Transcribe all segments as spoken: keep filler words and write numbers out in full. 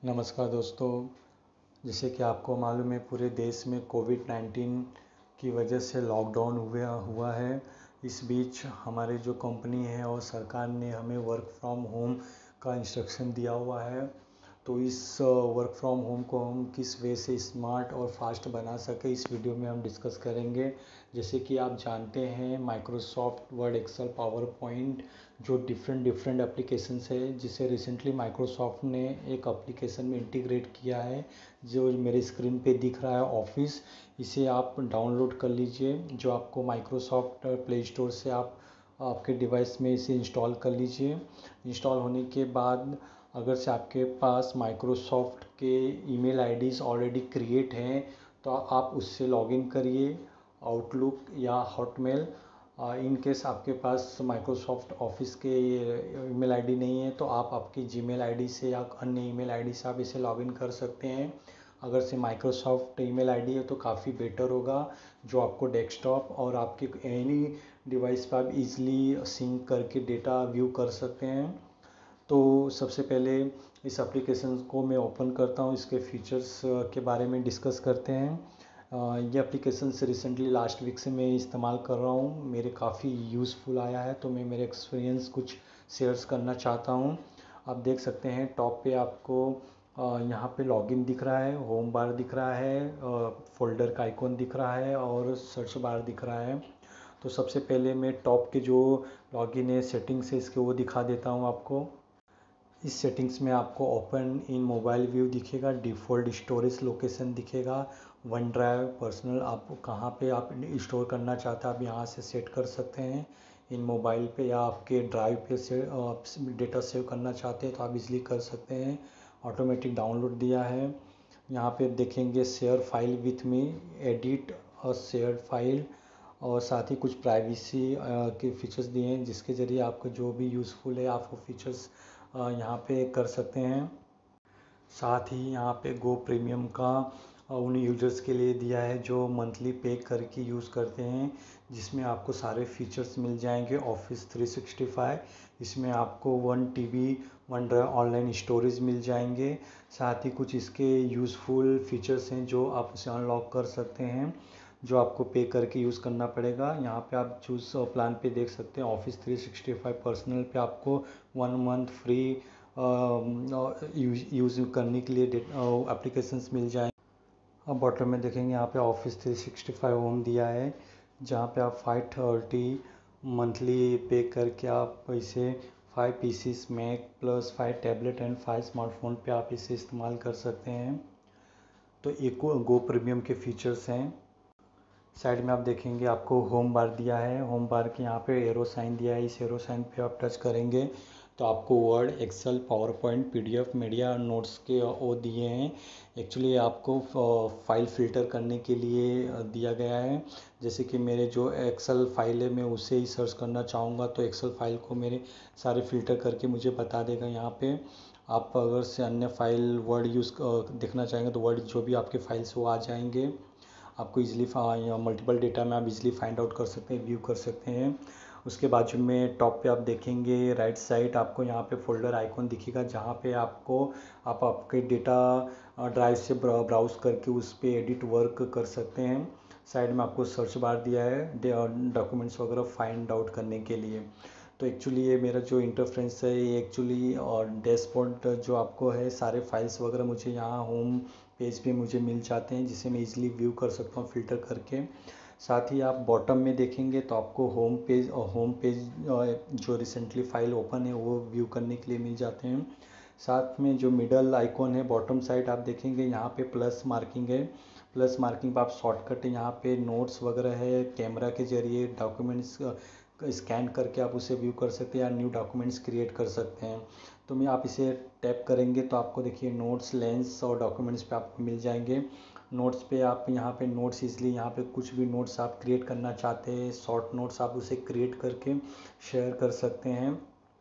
नमस्कार दोस्तों। जैसे कि आपको मालूम है, पूरे देश में कोविड नाइन्टीन की वजह से लॉकडाउन हुआ हुआ है। इस बीच हमारे जो कंपनी है और सरकार ने हमें वर्क फ्रॉम होम का इंस्ट्रक्शन दिया हुआ है। तो इस वर्क फ्रॉम होम को हम किस वे से स्मार्ट और फास्ट बना सके, इस वीडियो में हम डिस्कस करेंगे। जैसे कि आप जानते हैं, Microsoft Word, Excel, PowerPoint जो डिफरेंट डिफरेंट एप्लीकेशंस है, जिसे रिसेंटली माइक्रोसॉफ्ट ने एक एप्लीकेशन में इंटीग्रेट किया है, जो मेरे स्क्रीन पे दिख रहा है, ऑफिस। इसे आप डाउनलोड कर लीजिए, जो आपको माइक्रोसॉफ्ट प्ले स्टोर से आप आपके डिवाइस में इसे इंस्टॉल कर लीजिए। इंस्टॉल होने के बाद अगर से आपके पास माइक्रोसॉफ्ट के ईमेल आईडीज़ ऑलरेडी क्रिएट हैं तो आप उससे लॉगिन करिए, आउटलुक या हॉटमेल। इन केस आपके पास माइक्रोसॉफ्ट ऑफिस के ईमेल आईडी नहीं है तो आप आपकी जीमेल आईडी से या अन्य ईमेल आईडी से आप इसे लॉगिन कर सकते हैं। अगर से माइक्रोसॉफ्ट ईमेल आईडी है तो काफ़ी बेटर होगा, जो आपको डेस्कटॉप और आपके एनी डिवाइस पर आप इजीली सिंक करके डेटा व्यू कर सकते हैं। तो सबसे पहले इस एप्लीकेशन को मैं ओपन करता हूँ, इसके फीचर्स के बारे में डिस्कस करते हैं। ये एप्लीकेशन से रिसेंटली लास्ट वीक से मैं इस्तेमाल कर रहा हूँ, मेरे काफ़ी यूज़फुल आया है, तो मैं मेरे एक्सपीरियंस कुछ शेयर्स करना चाहता हूँ। आप देख सकते हैं टॉप पे आपको यहाँ पे लॉगिन दिख रहा है, होम बार दिख रहा है, फोल्डर का आइकॉन दिख रहा है और सर्च बार दिख रहा है। तो सबसे पहले मैं टॉप के जो लॉगिन है, सेटिंग्स है इसके, वो दिखा देता हूँ आपको। इस सेटिंग्स में आपको ओपन इन मोबाइल व्यू दिखेगा, डिफ़ॉल्ट स्टोरेज लोकेशन दिखेगा, वन ड्राइव, पर्सनल, आप कहाँ पे आप स्टोर करना चाहते हैं आप यहाँ से सेट कर सकते हैं। इन मोबाइल पे या आपके ड्राइव पे से आप डेटा सेव करना चाहते हैं तो आप इजीली कर सकते हैं। ऑटोमेटिक डाउनलोड दिया है। यहाँ पे देखेंगे share file with me, edit और शेयर फाइल, और साथ ही कुछ प्राइवेसी के फीचर्स दिए हैं, जिसके ज़रिए आपको जो भी यूज़फुल है आप वो फीचर्स यहाँ पे कर सकते हैं। साथ ही यहाँ पे गो प्रीमियम का उन यूजर्स के लिए दिया है जो मंथली पे करके यूज़ करते हैं, जिसमें आपको सारे फीचर्स मिल जाएंगे ऑफिस थ्री सिक्सटी फाइव। इसमें आपको one TB OneDrive online storage मिल जाएंगे। साथ ही कुछ इसके यूज़फुल फीचर्स हैं जो आप उसे अनलॉक कर सकते हैं, जो आपको पे करके यूज़ करना पड़ेगा। यहाँ पे आप चूज़ प्लान पे देख सकते हैं, Office three sixty five personal पे आपको one month free use use करने के लिए एप्लीकेशंस मिल जाए। अब बॉटम में देखेंगे यहाँ पे Office three sixty five home दिया है, जहाँ पे आप फाइव थर्टी मंथली पे करके आप इसे five PCs Mac plus five tablet and five smartphone पे आप इसे इस्तेमाल कर सकते हैं। तो एक गो प्रीमियम के फीचर्स हैं। साइड में आप देखेंगे आपको होम बार दिया है, होम बार के यहाँ पे एरो साइन दिया है, इस एरो साइन पे आप टच करेंगे तो आपको Word, Excel, PowerPoint, PDF, media, notes के वो दिए हैं। एक्चुअली आपको फाइल फ़िल्टर करने के लिए दिया गया है। जैसे कि मेरे जो एक्सेल फाइल है मैं उसे ही सर्च करना चाहूँगा तो एक्सेल फाइल को मेरे सारे फ़िल्टर करके मुझे बता देगा यहाँ पे। आप अगर से अन्य फाइल वर्ड यूज़ देखना चाहेंगे तो वर्ड जो भी आपके फाइल्स वो आ जाएंगे। आपको इजीली मल्टीपल डेटा में आप इजीली फाइंड आउट कर सकते हैं, व्यू कर सकते हैं। उसके बाजू में टॉप पे आप देखेंगे राइट साइड आपको यहाँ पे फोल्डर आइकॉन दिखेगा, जहाँ पे आपको आप आपके डेटा ड्राइव से ब्राउज करके उस पर एडिट वर्क कर सकते हैं। साइड में आपको सर्च बार दिया है डॉक्यूमेंट्स वगैरह फाइंड आउट करने के लिए। तो एक्चुअली ये मेरा जो इंटरफेरेंस है ये एक्चुअली और डैशबोर्ड जो आपको है, सारे फाइल्स वगैरह मुझे यहाँ होम पेज पे मुझे मिल जाते हैं, जिसे मैं इजीली व्यू कर सकता हूँ फ़िल्टर करके। साथ ही आप बॉटम में देखेंगे तो आपको होम पेज और होम पेज जो रिसेंटली फाइल ओपन है वो व्यू करने के लिए मिल जाते हैं। साथ में जो मिडल आइकॉन है बॉटम साइड आप देखेंगे यहाँ पे प्लस मार्किंग है, प्लस मार्किंग पर आप शॉर्टकट यहाँ पे नोट्स वगैरह है, कैमरा के जरिए डॉक्यूमेंट्स स्कैन करके आप उसे व्यू कर सकते हैं या न्यू डॉक्यूमेंट्स क्रिएट कर सकते हैं। तो मैं आप इसे टैप करेंगे तो आपको देखिए नोट्स, लेंस और डॉक्यूमेंट्स पे आपको मिल जाएंगे। नोट्स पे आप यहाँ पे नोट्स इसलिए यहाँ पे कुछ भी नोट्स आप क्रिएट करना चाहते हैं, शॉर्ट नोट्स आप उसे क्रिएट करके शेयर कर सकते हैं।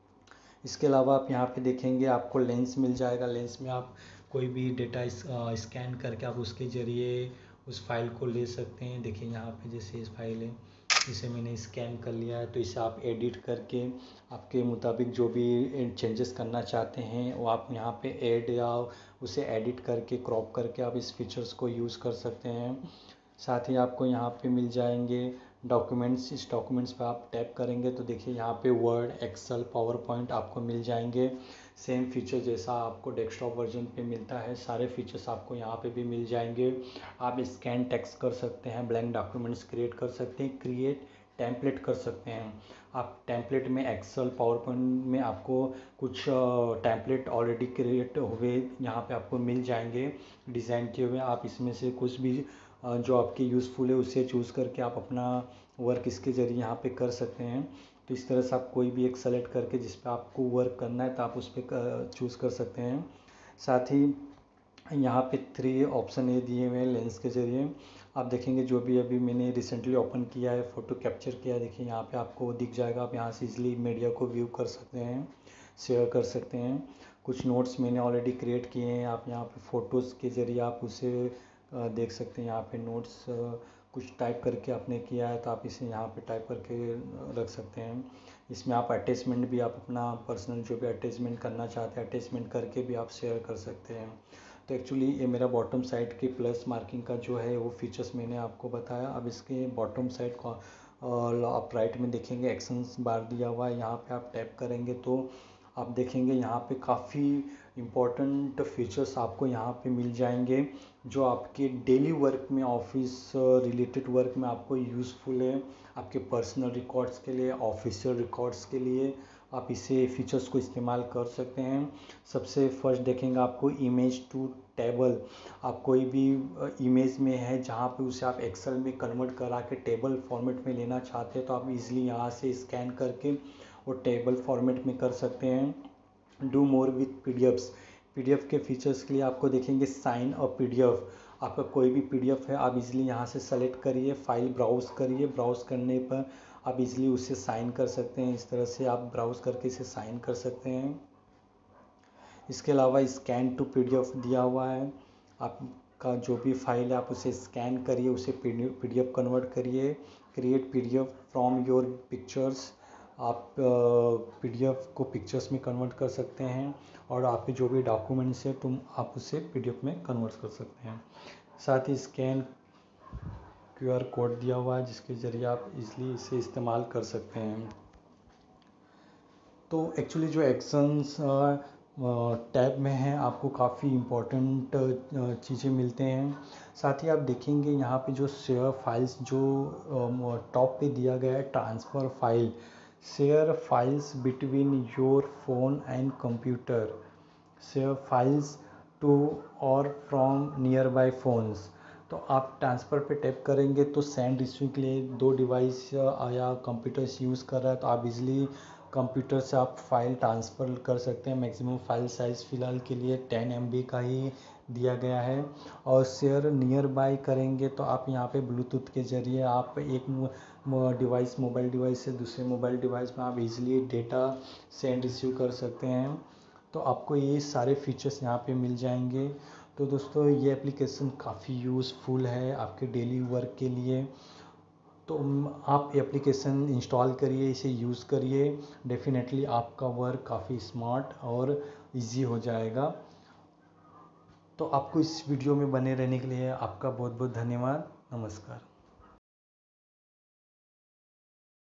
इसके अलावा आप यहाँ पे देखेंगे आपको लेंस मिल जाएगा, लेंस में आप कोई भी डेटा स्कैन करके आप उसके ज़रिए उस फाइल को ले सकते हैं। देखिए यहाँ पे जैसे इस फाइल है इसे मैंने स्कैन कर लिया है। तो इसे आप एडिट करके आपके मुताबिक जो भी चेंजेस करना चाहते हैं वो आप यहाँ पे ऐड या उसे एडिट करके क्रॉप करके आप इस फीचर्स को यूज़ कर सकते हैं। साथ ही आपको यहाँ पे मिल जाएंगे डॉक्यूमेंट्स। इस डॉक्यूमेंट्स पे आप टैप करेंगे तो देखिए यहाँ पे वर्ड, एक्सेल, पावर पॉइंट आपको मिल जाएंगे। सेम फीचर जैसा आपको डेस्कटॉप वर्जन पे मिलता है, सारे फीचर्स आपको यहाँ पे भी मिल जाएंगे। आप स्कैन टेक्स्ट कर सकते हैं, ब्लैंक डॉक्यूमेंट्स क्रिएट कर सकते हैं, क्रिएट टेम्पलेट कर सकते हैं। आप टेम्पलेट में एक्सेल, पावर पॉइंट में आपको कुछ टेम्पलेट ऑलरेडी क्रिएट हुए यहाँ पे आपको मिल जाएंगे डिज़ाइन किए हुए। आप इसमें से कुछ भी जो आपके यूज़फुल है उसे चूज़ करके आप अपना वर्क इसके ज़रिए यहाँ पे कर सकते हैं। तो इस तरह से आप कोई भी एक सेलेक्ट करके जिस पे आपको वर्क करना है तो आप उस पर चूज़ कर सकते हैं। साथ ही यहाँ पे थ्री ऑप्शन ये दिए हुए हैं लेंस के ज़रिए। आप देखेंगे जो भी अभी मैंने रिसेंटली ओपन किया है, फ़ोटो कैप्चर किया है, देखिए यहाँ पे आपको दिख जाएगा। आप यहाँ से इजीली मीडिया को व्यू कर सकते हैं, शेयर कर सकते हैं। कुछ नोट्स मैंने ऑलरेडी क्रिएट किए हैं, आप यहाँ पे फ़ोटोज़ के ज़रिए आप उसे देख सकते हैं। यहाँ पे नोट्स कुछ टाइप करके आपने किया है तो आप इसे यहाँ पे टाइप करके रख सकते हैं। इसमें आप अटैचमेंट भी आप अपना पर्सनल जो भी अटैचमेंट करना चाहते हैं अटैचमेंट करके भी आप शेयर कर सकते हैं। तो एक्चुअली ये मेरा बॉटम साइड की प्लस मार्किंग का जो है वो फीचर्स मैंने आपको बताया। अब इसके बॉटम साइड को आप राइट में देखेंगे एक्शंस बार दिया हुआ है, यहाँ पे आप टैप करेंगे तो आप देखेंगे यहाँ पे काफ़ी इम्पोर्टेंट फीचर्स आपको यहाँ पे मिल जाएंगे जो आपके डेली वर्क में, ऑफिस रिलेटेड वर्क में आपको यूज़फुल है। आपके पर्सनल रिकॉर्ड्स के लिए, ऑफिशियल रिकॉर्ड्स के लिए आप इसे फीचर्स को इस्तेमाल कर सकते हैं। सबसे फर्स्ट देखेंगे आपको इमेज टू टेबल। आप कोई भी इमेज में है जहाँ पे उसे आप एक्सेल में कन्वर्ट करा के टेबल फॉर्मेट में लेना चाहते हैं तो आप इजीली यहाँ से स्कैन करके वो टेबल फॉर्मेट में कर सकते हैं। Do more with PDFs. PDF के फीचर्स के लिए आपको देखेंगे साइन और पीडीएफ। आपका कोई भी पीडीएफ है आप इजीली यहाँ से सेलेक्ट करिए, फाइल ब्राउज़ करिए, ब्राउज़ करने पर आप इजीली उसे साइन कर सकते हैं। इस तरह से आप ब्राउज़ करके इसे साइन कर सकते हैं। इसके अलावा स्कैन टू पीडीएफ दिया हुआ है। आपका जो भी फाइल है आप उसे स्कैन करिए, उसे पीडीएफ कन्वर्ट करिए। Create PDF from your pictures. आप पीडीएफ को पिक्चर्स में कन्वर्ट कर सकते हैं और आपके जो भी डॉक्यूमेंट्स है तुम आप उसे पीडीएफ में कन्वर्ट कर सकते हैं। साथ ही स्कैन क्यूआर कोड दिया हुआ है जिसके ज़रिए आप इजीली इसे इस्तेमाल कर सकते हैं। तो एक्चुअली जो एक्शंस टैब में है आपको काफ़ी इम्पोर्टेंट चीज़ें मिलते हैं। साथ ही आप देखेंगे यहाँ पे जो शेयर फाइल्स जो टॉप पे दिया गया है, transfer file, share files between your phone and computer, share files to और फ्रॉम नियर बाय फोन्स। तो आप ट्रांसफ़र पे टैप करेंगे तो सेंड रिसीव के लिए दो डिवाइस या कंप्यूटर्स यूज़ कर रहा है तो आप इजीली कंप्यूटर से आप फाइल ट्रांसफ़र कर सकते हैं। मैक्सिमम फाइल साइज़ फ़िलहाल के लिए टेन एम बी का ही दिया गया है। और शेयर नियर बाय करेंगे तो आप यहाँ पे ब्लूटूथ के ज़रिए आप एक डिवाइस मोबाइल डिवाइस से दूसरे मोबाइल डिवाइस में आप इजीली डेटा सेंड रिसीव कर सकते हैं। तो आपको ये सारे फीचर्स यहाँ पे मिल जाएंगे। तो दोस्तों ये एप्लीकेशन काफ़ी यूज़फुल है आपके डेली वर्क के लिए। तो आप एप्लीकेशन इंस्टॉल करिए, इसे यूज़ करिए, डेफिनेटली आपका वर्क काफ़ी स्मार्ट और इजी हो जाएगा। तो आपको इस वीडियो में बने रहने के लिए आपका बहुत बहुत धन्यवाद। नमस्कार।